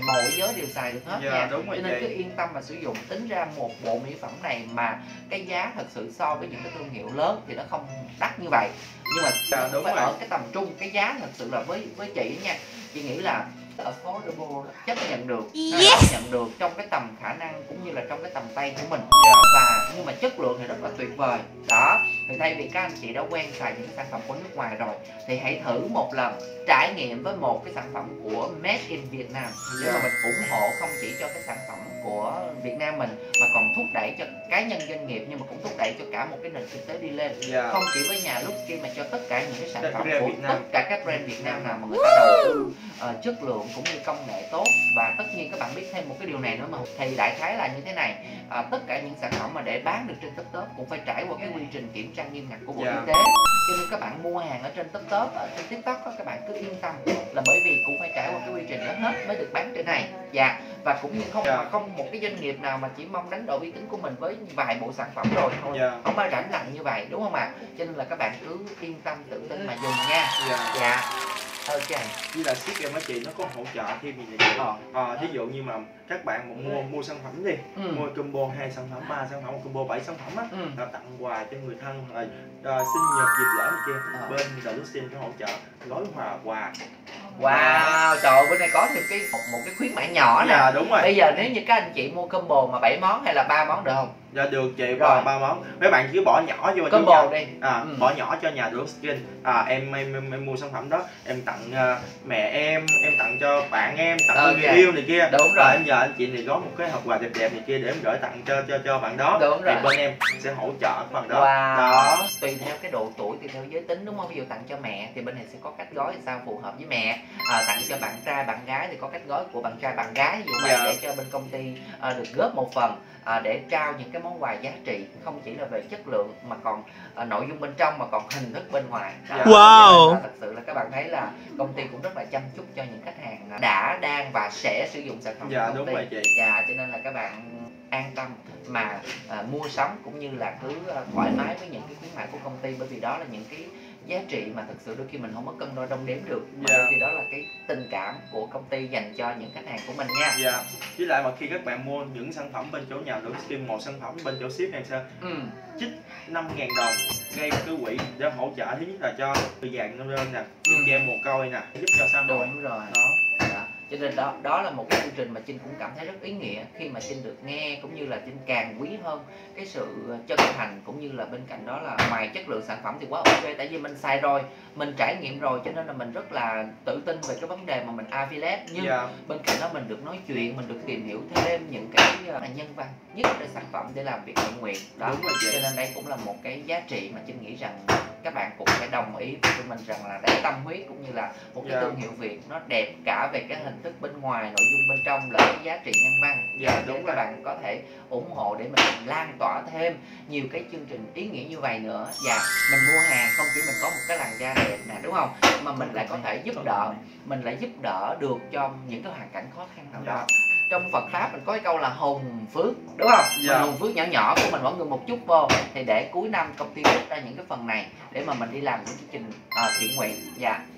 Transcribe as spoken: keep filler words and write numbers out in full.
mọi giới đều xài được hết dạ, nha. đúng rồi Cho nên chị. cứ yên tâm mà sử dụng. Tính ra một bộ mỹ phẩm này mà cái giá thật sự so với những cái thương hiệu lớn thì nó không đắt như vậy, nhưng mà dạ, nó đúng phải rồi. ở cái tầm trung. Cái giá thật sự là với với chị nha, chị nghĩ là affordable, chấp nhận được, Yes. chấp nhận được trong cái tầm khả năng cũng như là trong cái tầm tay của mình. Dạ. Và nhưng mà chất lượng thì rất là tuyệt vời đó. Thì thay vì các anh chị đã quen xài những sản phẩm của nước ngoài rồi thì hãy thử một lần, trải nghiệm với một cái sản phẩm của Made in Vietnam để mà mình ủng hộ không chỉ cho cái sản phẩm của Việt Nam mình mà còn thúc đẩy cho cá nhân doanh nghiệp, nhưng mà cũng thúc đẩy cho cả một cái nền kinh tế đi lên. Dạ. Không chỉ với nhà Luxkin mà cho tất cả những cái sản Các phẩm brand của Việt Nam. tất cả các brand Việt Nam nào mà người ta đầu tư uh, chất lượng cũng như công nghệ tốt. Và tất nhiên các bạn biết thêm một cái điều này nữa mà, thì đại khái là như thế này, à, tất cả những sản phẩm mà để bán được trên TopTop cũng phải trải qua cái quy trình kiểm tra nghiêm ngặt của Bộ Dạ. Y tế. Cho nên các bạn mua hàng ở trên TopTop, ở trên TikTok đó, các bạn cứ yên tâm là bởi vì cũng phải trải qua cái quy trình đó hết mới được bán trên này. Dạ. Và cũng như không Dạ. mà không một cái doanh nghiệp nào mà chỉ mong đánh đổi uy tín của mình với vài bộ sản phẩm rồi thôi, Dạ. không ai rảnh lặng như vậy, đúng không ạ? Cho nên là các bạn cứ yên tâm tự tin mà dùng nha. Dạ. Dạ. Ok. Với là ship em á chị, nó có hỗ trợ thêm gì vậy? Ờ. À, ví dụ như mà các bạn mà mua mua sản phẩm đi, Ừ. mua combo hai sản phẩm, ba sản phẩm, một combo bảy sản phẩm á, Ừ. là tặng quà cho người thân rồi à, sinh nhật dịp lễ này kia, Ờ. bên The Luxin có hỗ trợ gói quà quà. Wow, trời ơi, bữa nay có thêm cái một, một cái khuyến mãi nhỏ nè. Dạ đúng rồi. Bây giờ nếu như các anh chị mua combo mà bảy món hay là ba món được không? Dạ được chị, Rồi. ba ba món. Mấy bạn chỉ bỏ nhỏ vô Combo cho đi. À, Ừ. bỏ nhỏ cho nhà The Luxin. À, em, em em em mua sản phẩm đó, em tặng uh, mẹ em, em tặng cho bạn em, tặng Ok. cho người yêu này kia. Đúng rồi. À, em giờ anh chị này có một cái hộp quà đẹp đẹp này kia để em gửi tặng cho cho cho bạn đó. Đúng rồi. Thì bên em sẽ hỗ trợ cái phần đó. Wow. Đó. Tùy theo cái độ tuổi, tùy theo giới tính, đúng không? Ví dụ tặng cho mẹ thì bên này sẽ có cách gói sao phù hợp với mẹ. À, tặng cho bạn trai, bạn gái thì có cách gói của bạn trai, bạn gái. Ví dụ vậy, Dạ. để cho bên công ty à, được góp một phần à, để trao những cái món quà giá trị, không chỉ là về chất lượng mà còn à, nội dung bên trong mà còn hình thức bên ngoài. Đó. Dạ. Wow. Thật sự là các bạn thấy là công ty cũng rất là chăm chút cho những khách hàng đã, đang và sẽ sử dụng sản phẩm Dạ, của công đúng ty. rồi chị. Dạ, cho nên là các bạn an tâm mà à, mua sắm cũng như là cứ à, thoải mái với những cái khuyến mãi của công ty, bởi vì đó là những cái giá trị mà thực sự đôi khi mình không có cân đo đong đếm được, mà Dạ. đôi khi đó là cái tình cảm của công ty dành cho những khách hàng của mình nha. Dạ. Với lại mà khi các bạn mua những sản phẩm bên chỗ nhà The Luxin, một sản phẩm bên chỗ ship này sao? Ừ. Chích năm ngàn đồng gây một cái quỹ để hỗ trợ, thứ nhất là cho người vàng nông dân nè, Ừ. chị em mồ côi nè, giúp cho xã hội. Đúng rồi. Đó. Đó. Cho nên đó đó là một cái chương trình mà Trinh cũng cảm thấy rất ý nghĩa khi mà Trinh được nghe, cũng như là Trinh càng quý hơn cái sự chân thành, cũng như là bên cạnh đó là ngoài chất lượng sản phẩm thì quá ok, tại vì mình xài rồi, mình trải nghiệm rồi, cho nên là mình rất là tự tin về cái vấn đề mà mình affiliate. Nhưng Dạ. bên cạnh đó mình được nói chuyện, mình được tìm hiểu thêm những cái uh, nhân văn nhất trên sản phẩm để làm việc thiện nguyện đó. Đúng rồi chị. Cho nên đây cũng là một cái giá trị mà Trinh nghĩ rằng các bạn cũng phải đồng ý với tụi mình rằng là đây tâm huyết cũng như là một cái Dạ. thương hiệu Việt nó đẹp cả về cái hình thức bên ngoài, nội dung bên trong lẫn cái giá trị nhân văn. Dạ, Cho đúng nên rồi. các bạn có thể ủng hộ để mình lan tỏa thêm nhiều cái chương trình ý nghĩa như vậy nữa. Và mình mua hàng không chỉ mình có một cái làn da đẹp nè, đúng không, mà mình lại có thể giúp đỡ, mình lại giúp đỡ được cho những cái hoàn cảnh khó khăn nào Dạ. đó. Trong Phật pháp mình có cái câu là hồn phước, đúng không? Dạ. Mình hồn phước nhỏ nhỏ của mình mỗi người một chút vô, thì để cuối năm công ty rút ra những cái phần này để mà mình đi làm những chương trình uh, thiện nguyện. Dạ.